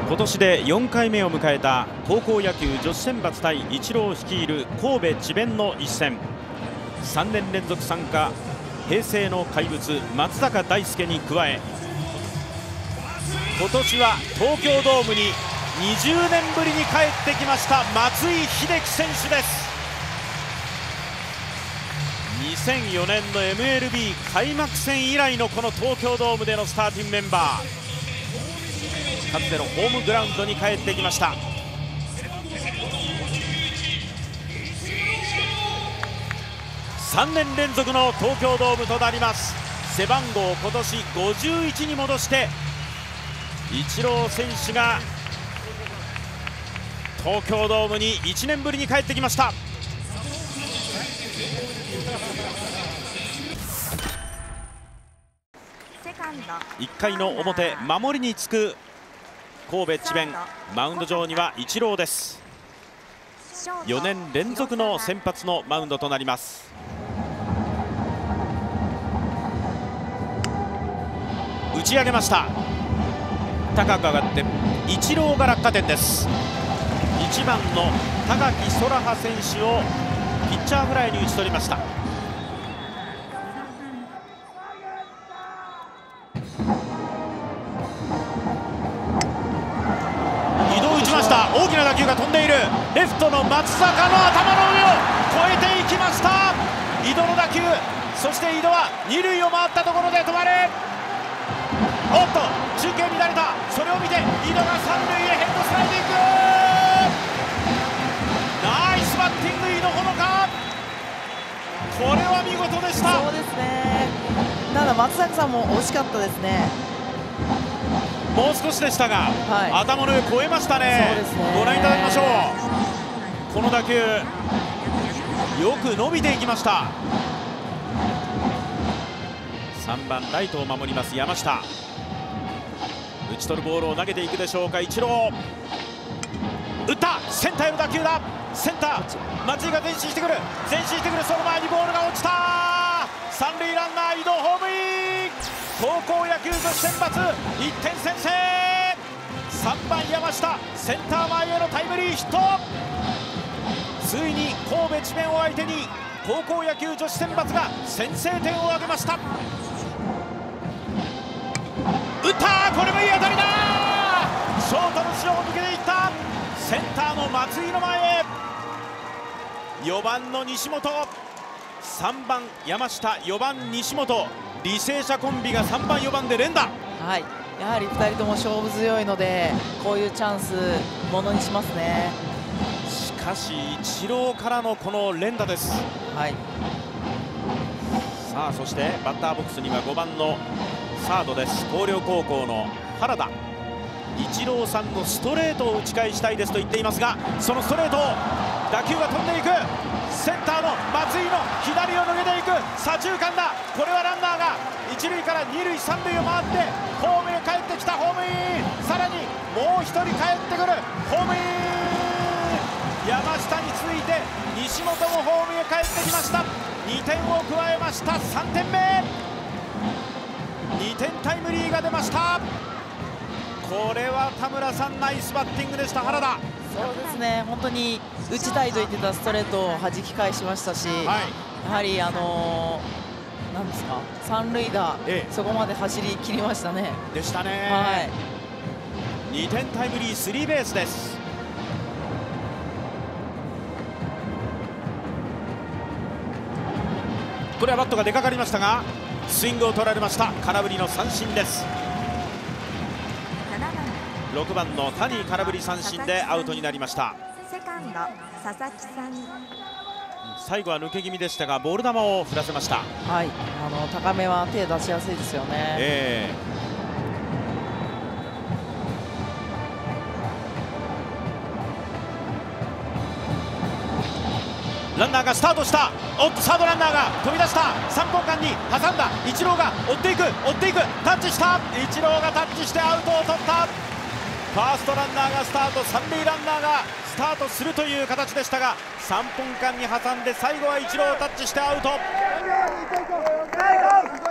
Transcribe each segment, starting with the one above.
今年で4回目を迎えた高校野球女子選抜対イチロー率いる神戸智弁の一戦。3年連続参加、平成の怪物松坂大輔に加え、今年は東京ドームに20年ぶりに帰ってきました松井秀喜選手です。2004年の MLB 開幕戦以来のこの東京ドームでのスターティングメンバー、かつてのホームグラウンドに帰ってきました。3年連続の東京ドームとなります。背番号今年51に戻してイチロー選手が東京ドームに1年ぶりに帰ってきました。1回の表、守りにつく神戸智弁、マウンド上にはイチローです。4年連続の先発のマウンドとなります。打ち上げました。高く上がってイチローが落下点です。1番の高木空葉選手をピッチャーフライに打ち取りました。大きな打球が飛んでいる。レフトの松坂の頭の上を越えていきました。井戸の打球、そして井戸は二塁を回ったところで止まる。おっと中継乱れた。それを見て井戸が三塁へヘッドスライディング。ナイスバッティング井戸ほのか。これは見事でした。 そうですね。ただ松坂さんも惜しかったですね。 もう少しでしたが、はい、頭の上越えましたね。 そうですね。 ご覧いただきましょう。この打球よく伸びていきました。3番ライトを守ります山下、打ち取るボールを投げていくでしょうか。イチロー打った。センターへの打球だ。センター松井が前進してくる。その前にボールが落ちた。三塁ランナー移動ホームイン。高校野球女子選抜1点先制。3番山下センター前へのタイムリーヒット。ついに神戸智弁を相手に高校野球女子選抜が先制点を挙げました。打った。これもいい当たりだ。ショートの後ろを抜けていった。センターの松井の前へ。4番の西本、3番山下、4番西本、履正社コンビが3番4番で連打。 はい、やはり2人とも勝負強いのでこういうチャンスものにしますね。 しかしイチローからのこの連打です。 はい、 さあそしてバッターボックスには5番のサードです。広陵高校の原田。イチローさんのストレートを打ち返したいですと言っていますが、そのストレートを打球が飛んでいく。センターの松井の左を抜けていく。左中間だ。これはランナーが一塁から二塁三塁を回ってホームへ帰ってきた。ホームイン。さらにもう1人帰ってくる。ホームイン。山下に続いて西本もホームへ帰ってきました。2点を加えました。3点目。2点タイムリーが出ました。これは田村さんナイスバッティングでした。原田。 そうですね、本当に打ちたいと言ってたストレートを弾き返しましたし、はい、やはりなんですか、三塁打、そこまで走り切りましたね。 でしたね。はい、2点タイムリースリーベースです。これはバットが出かかりましたがスイングを取られました。空振りの三振です。6番の谷空振り三振でアウトになりました。セカンド佐々木さん、最後は抜け気味でしたがボール球を振らせました。 はい、高めは手出しやすいですよね。 ランナーがスタートした。おっとサードランナーが飛び出した。三本間に挟んだ。イチローが追っていくタッチした。イチローがタッチしてアウトを取った。ファーストランナーがスタート、三塁ランナーがスタートするという形でしたが3本間に挟んで最後はイチローをタッチしてアウト。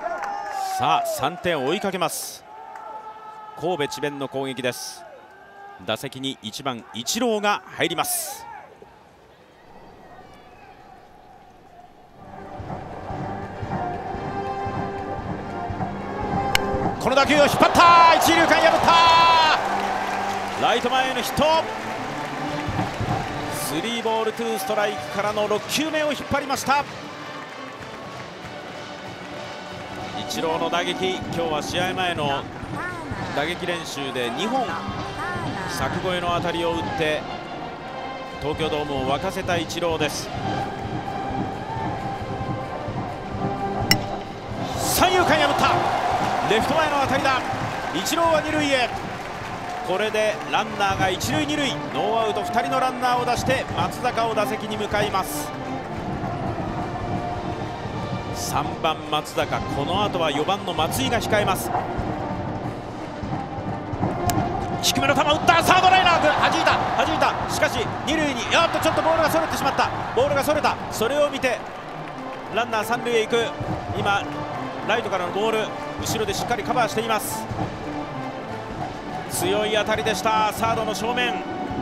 さあ3点を追いかけます神戸智弁の攻撃です。 打席に1番イチローが入ります。この打球を引っ張った、一塁間破った、ライト前へのヒット。3ボール2ストライクからの6球目を引っ張りました。イチローの打撃、今日は試合前の打撃練習で2本柵越えの当たりを打って東京ドームを沸かせたイチローです。三遊間破った、レフト前の当たりだ。イチローは二塁へ。これでランナーが一塁二塁、ノーアウト2人のランナーを出して松坂を打席に向かいます。3番松坂、この後は4番の松井が控えます。低めの球打った、サードライナー、弾いた、しかし二塁にちょっとボールがそれてしまった。ボールがそれた、それを見てランナー三塁へ行く。今ライトからのボール、後ろでしっかりカバーしています。強い当たりでした、サードの正面。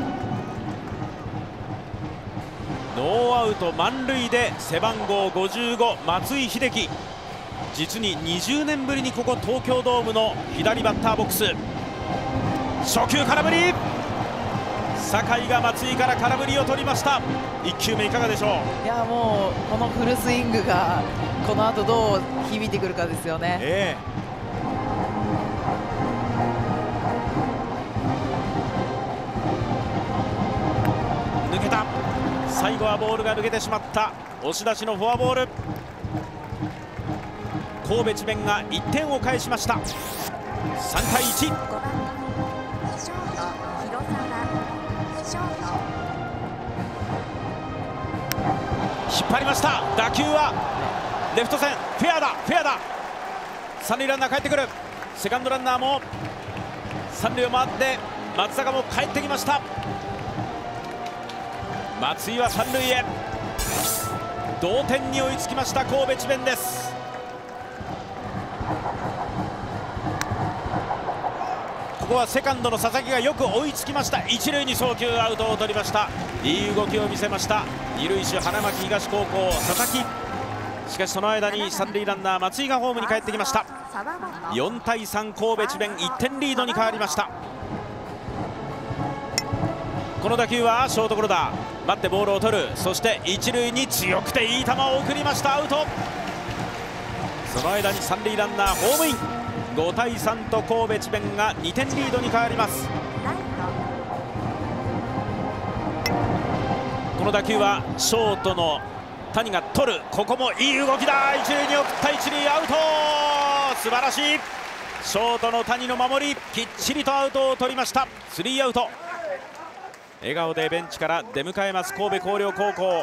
ノーアウト満塁で背番号55松井秀喜、実に20年ぶりにここ東京ドームの左バッターボックス。初球空振り、酒井が松井から空振りを取りました。1球目いかがでしょう。 いやもうこのフルスイングがこの後どう響いてくるかですよね。 抜けた、最後はボールが抜けてしまった。押し出しのフォアボール。神戸智弁が1点を返しました。3対1。引っ張りました。打球はレフト線、フェアだ。三塁ランナー帰ってくる。セカンドランナーも三塁を回って松坂も帰ってきました。松井は三塁へ。同点に追いつきました神戸智弁です。ここはセカンドの佐々木がよく追いつきました。一塁に送球、アウトを取りました。いい動きを見せました。二塁手花巻東高校佐々木、しかしその間に三塁ランナー松井がホームに帰ってきました。4対3、神戸智弁1点リードに変わりました。この打球はショートゴロだ。待ってボールを取る。そして一塁に強くていい球を送りました。アウト。その間に三塁ランナーホームイン。5対3と神戸智弁が2点リードに変わります。この打球はショートの谷が取る。ここもいい動きだ。一塁に送った。一塁アウト。素晴らしい。ショートの谷の守り、きっちりとアウトを取りました。スリーアウト。笑顔でベンチから出迎えます神戸弘陵高校。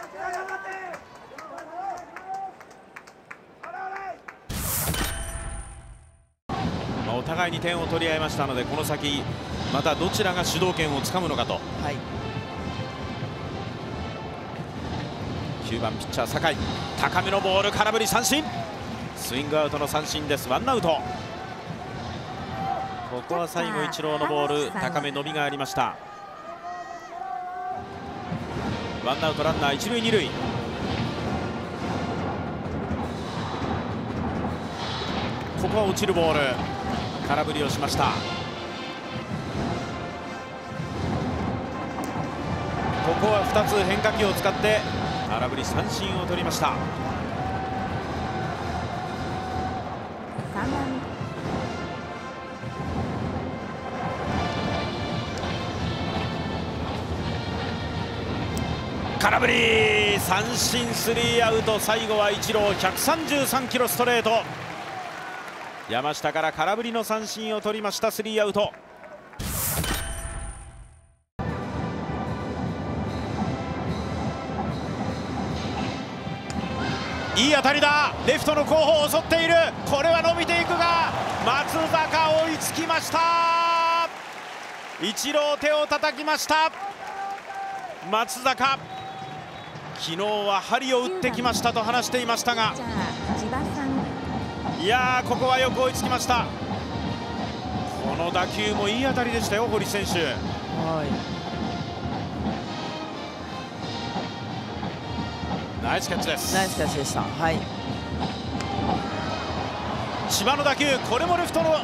お互いに点を取り合いましたので、この先またどちらが主導権をつかむのかと。9番ピッチャー酒井、高めのボール、空振り三振。スイングアウトの三振です。ワンアウト。ここは最後イチローのボール、高め伸びがありました。ワンアウトランナー一塁二塁。ここは落ちるボール、空振りをしました。ここは2つ変化球を使って空振り三振を取りました。空振り三振、スリーアウト。最後はイチロー、133キロストレート。山下から空振りの三振を取りました。スリーアウト。いい当たりだ。レフトの後方を襲っている。これは伸びていくが松坂追いつきました。イチロー手を叩きました。松坂、昨日は針を打ってきましたと話していましたが、いやー、ここはよく追いつきました。この打球もいい当たりでしたよ、堀選手。ナイスキャッチです。 ナイスキャッチでした。はい。 千葉の打球、これもレフトの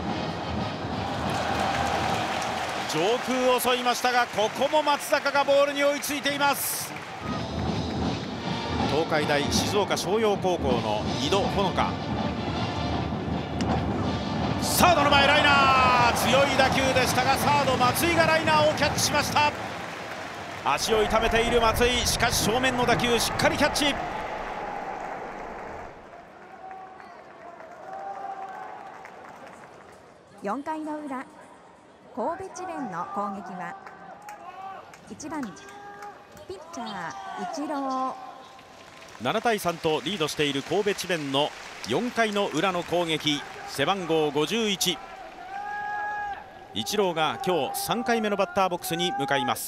上空を襲いましたが、ここも松坂がボールに追いついています。東海大静岡商業高校の井戸ほのか、サードの前ライナー、強い打球でしたが、サード松井がライナーをキャッチしました。足を痛めている松井、しかし正面の打球しっかりキャッチ。 4回の裏、神戸智弁の攻撃は1番ピッチャーイチロー。 7対3とリードしている神戸智弁の4回の裏の攻撃、背番号51、イチローが今日3回目のバッターボックスに向かいます。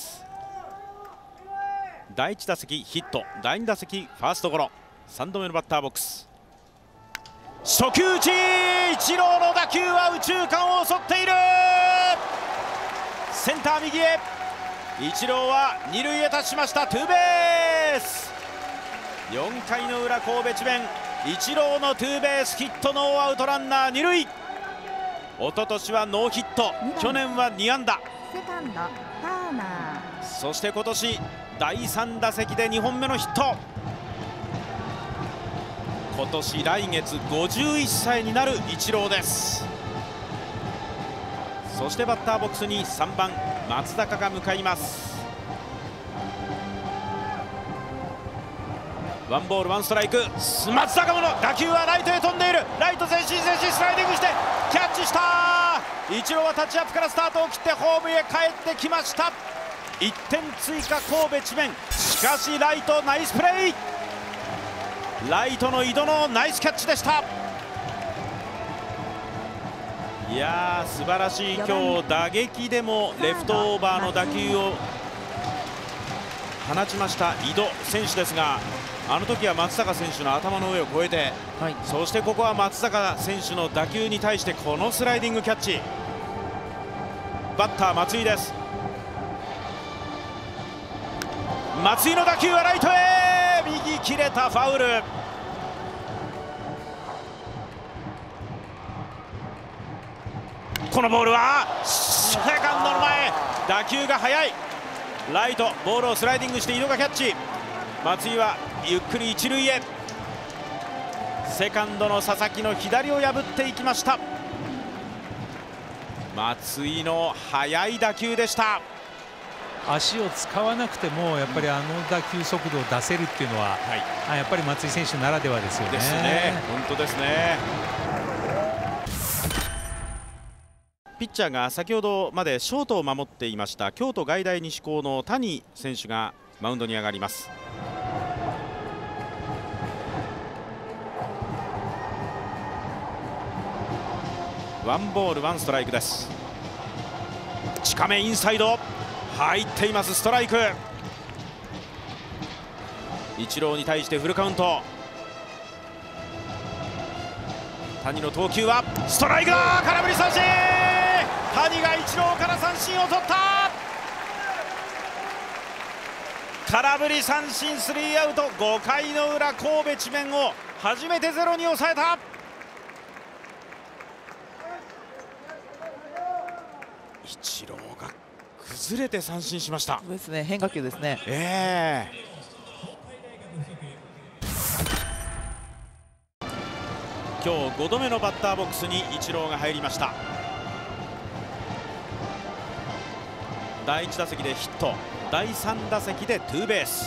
第1打席ヒット、第2打席ファーストゴロ、3度目のバッターボックス、初球打ち、イチローの打球は右中間を襲っている。センター右へ、イチローは二塁へ達しました。ツーベース。4回の裏神戸智弁、イチローのツーベースヒット、ノーアウトランナー二塁。一昨年はノーヒット、去年は2安打、 セカンドターナー、 そして今年第3打席で2本目のヒット。今年来月51歳になるイチローです。そしてバッターボックスに3番松坂が向かいます。ワンボールワンストライク、松坂もの打球はライトへ飛んでいる。ライト前進前進、スライディングしてキャッチした。イチローはタッチアップからスタートを切ってホームへ帰ってきました。1点追加神戸智弁、しかしライトナイスプレー。ライトの井戸のナイスキャッチでした。いやー素晴らしい。今日打撃でもレフトオーバーの打球を放ちました井戸選手ですが、あの時は松坂選手の頭の上を越えて、はい、そしてここは松坂選手の打球に対してこのスライディングキャッチ。バッター松井です。松井の打球はライトへ、右切れた、ファウル。このボールはセカンドの前、打球が速い。ライトボールをスライディングして井戸がキャッチ。松井はゆっくり一塁へ。セカンドの佐々木の左を破っていきました。松井の速い打球でした。 足を使わなくてもやっぱりあの打球速度を出せるっていうのは、はい、やっぱり松井選手ならではですよね。 ですね、本当ですね。ピッチャーが先ほどまでショートを守っていました京都外大西高の谷選手がマウンドに上がります。ワンボールワンストライクです。近めインサイド入っています。ストライク。イチローに対してフルカウント。谷の投球はストライクだ。空振り三振。谷がイチローから三振を取った。空振り三振、スリーアウト。5回の裏神戸智弁を初めてゼロに抑えた。イチローが崩れて三振しました。 そうですね、変化球ですね。 今日5度目のバッターボックスにイチローが入りました。第1打席でヒット、第3打席でツーベース。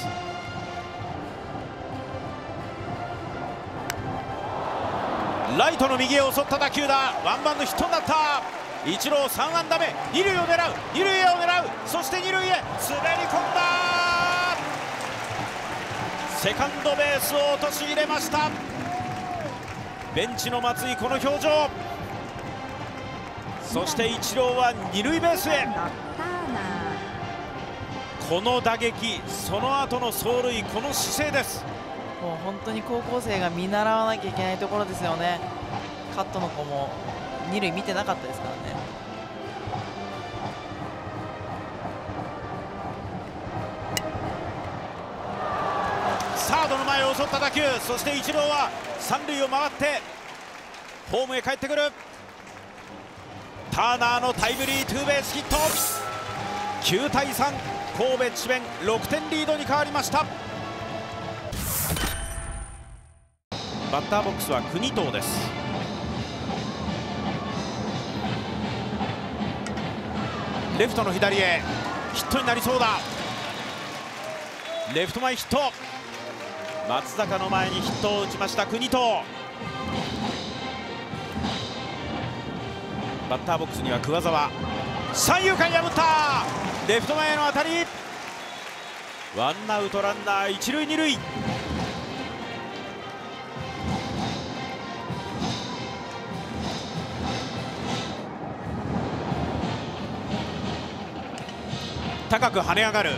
ライトの右へ襲った打球だ。ワンバウンドヒットになった。イチロー3安打目、二塁を狙う、二塁へを狙う、そして二塁へ滑り込んだ。セカンドベースを陥れました。ベンチの松井、この表情。そしてイチローは二塁ベースへ。この打撃、その後の走塁、この姿勢です。 もう本当に高校生が見習わなきゃいけないところですよね。カットの子も二塁見てなかったですからね。 サードの前を襲った打球、そしてイチローは三塁を回ってホームへ帰ってくる。ターナーのタイムリーツーベースヒット。9対3、神戸智弁6点リードに変わりました。バッターボックスは国藤です。レフトの左へヒットになりそうだ。レフト前ヒット。松坂の前にヒットを打ちました国藤。バッターボックスには桑沢、三遊間破った。レフト前への当たり。ワンアウトランナー一塁二塁。高く跳ね上がる。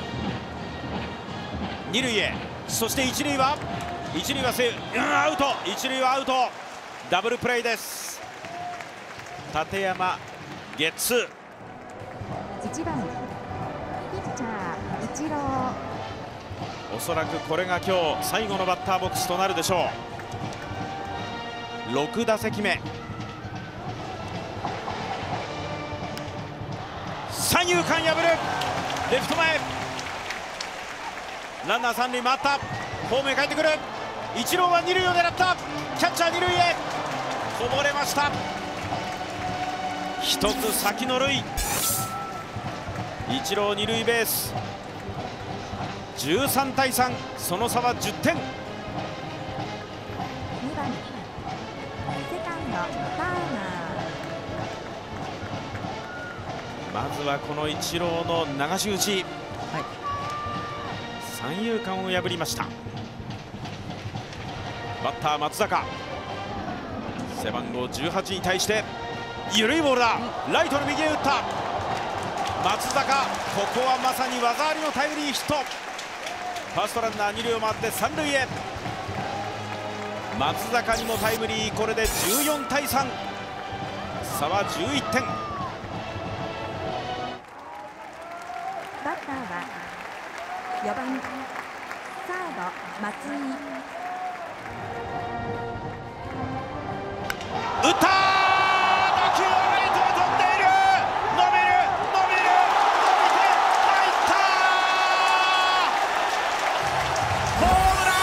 二塁へ、そして一塁はアウト。一塁はアウト。ダブルプレーです。立山ゲッツー。 1番ピッチャーイチロー。 おそらくこれが今日最後のバッターボックスとなるでしょう。6打席目。三遊間破る。レフト前。ランナー三塁回った。ホームへ帰ってくる。イチローは二塁を狙った。キャッチャー二塁へこぼれました。一つ先の塁。イチロー二塁ベース。13対3、その差は10点。 2番セカンドターナー。 まずはこのイチローの流し打ち、三遊間を破りました。バッター松坂、背番号18に対して緩いボールだ。ライトの右へ打った。松坂、ここはまさに技ありのタイムリーヒット。ファーストランナー二塁を回って三塁へ。松坂にもタイムリー。これで14対3、差は11点。 バッターは4番サード松井。 打った。打球はライトへ飛んでいる。伸びる伸びる伸びて入った。ホームラ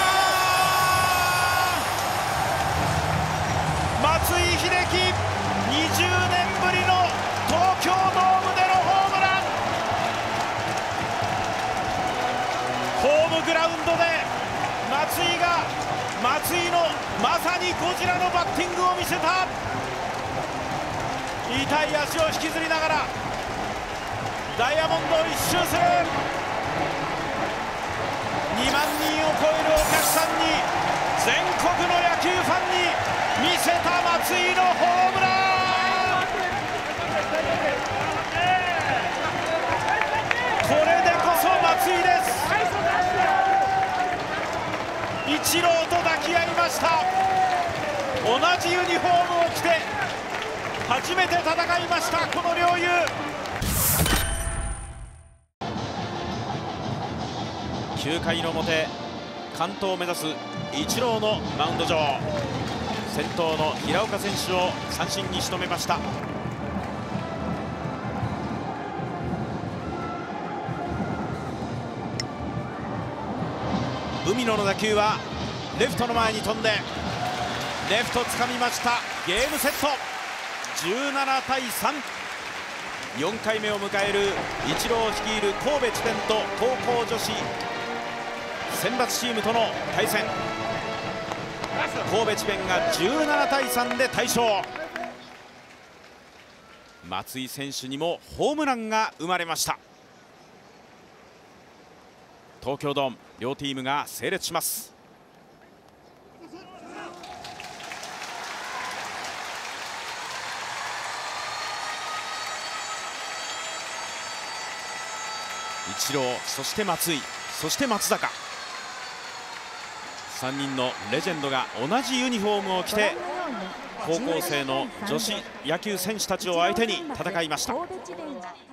ン。松井秀喜、20年ぶりの東京ドームでのホームラン。ホームグラウンドで松井のまさにゴジラのバッティングを見せた。痛い足を引きずりながらダイヤモンドを一周する。2万人を超えるお客さんに、全国の野球ファンに見せた松井のホームラン。これでこそ松井です。イチローと抱き合いました。同じユニフォームを着て初めて戦いました、この両雄。9回の表、完投を目指すイチローのマウンド上。先頭の平岡選手を三振に仕留めました。海野の打球はレフトの前に飛んで、レフト掴みました。ゲームセット。17対3、4回目を迎えるイチロー率いる神戸智弁と高校女子選抜チームとの対戦。神戸智弁が17対3で大勝。松井選手にもホームランが生まれました。東京ドーム、両チームが整列します。イチロー、そして松井、そして松坂、3人のレジェンドが同じユニフォームを着て高校生の女子野球選手たちを相手に戦いました。